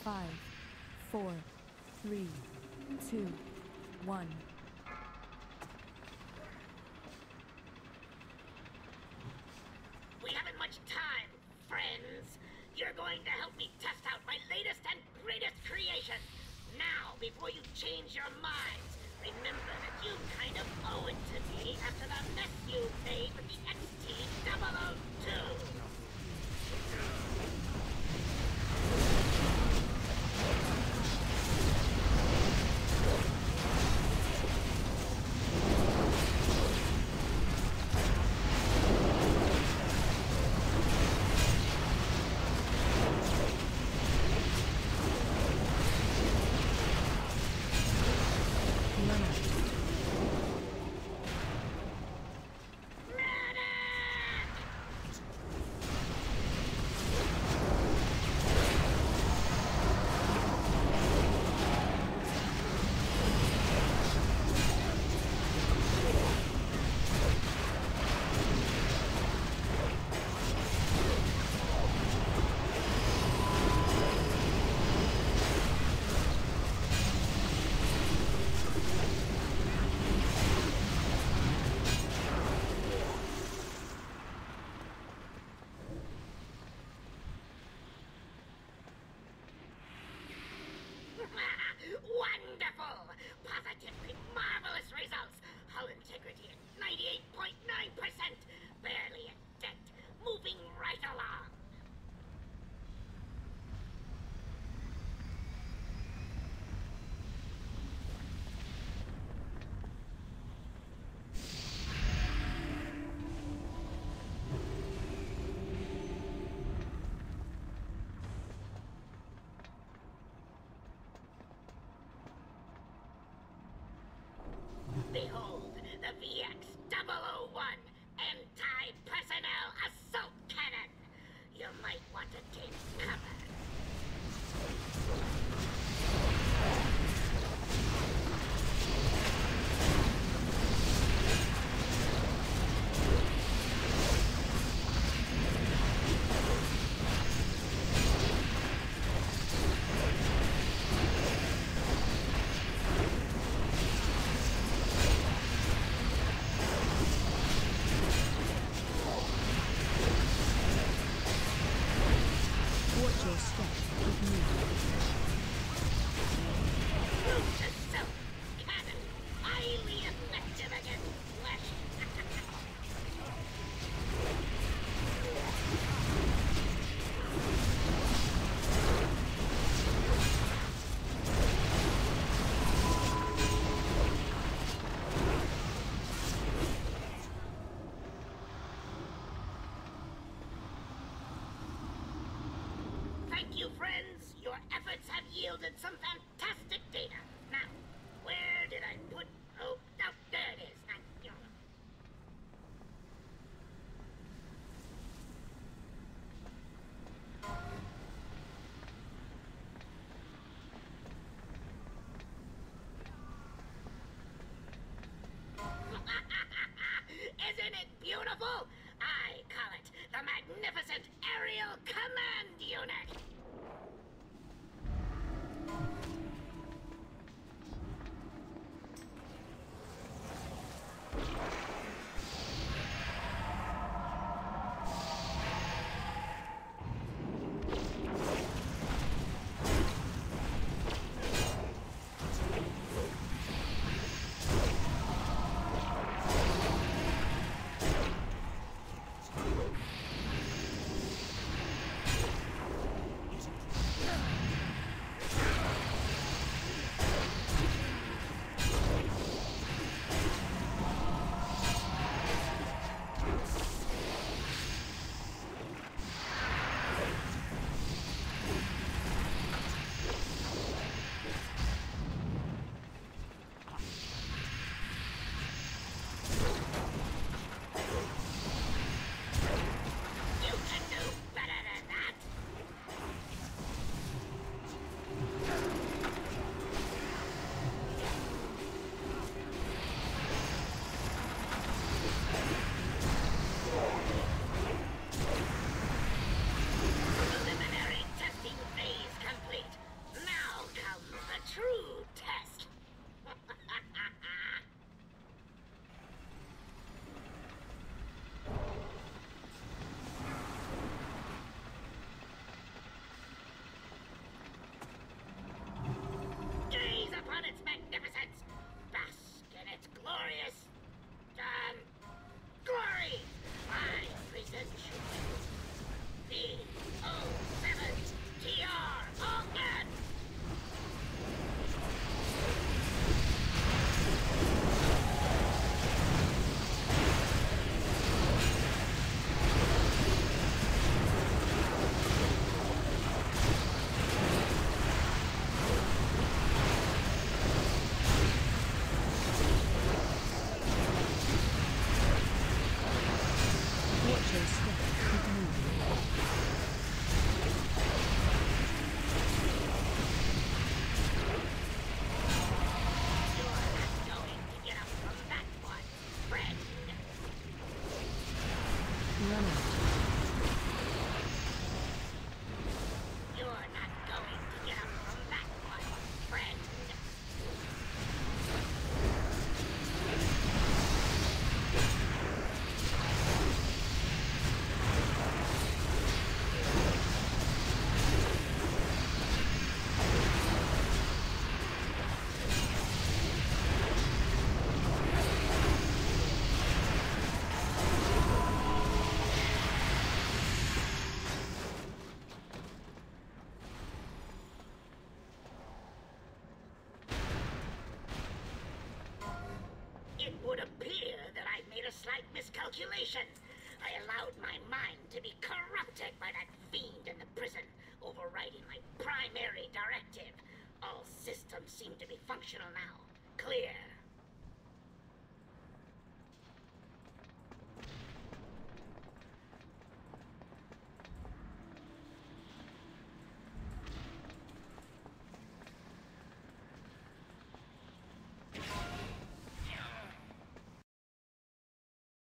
5, 4, 3, 2, 1. We haven't much time, friends. You're going to help me test out my latest and greatest creation. Now, before you change your minds, remember that you kind of owe it to me after the mess you made with the XT002. Wonderful! Positively marvelous results! Hull integrity at 98.9%! Barely a dent! Moving right along! Behold, the VX-001 Anti-Personnel Assault Cannon! You might want to take cover. Thank you, friends. Your efforts have yielded some fantastic data. Now, where did I put... Oh, there it is. Isn't it beautiful? I call it the Magnificent Aerial Command Unit. calculation. I allowed my mind to be corrupted by that fiend in the prison, overriding my primary directive. All systems seem to be functional now. Clear.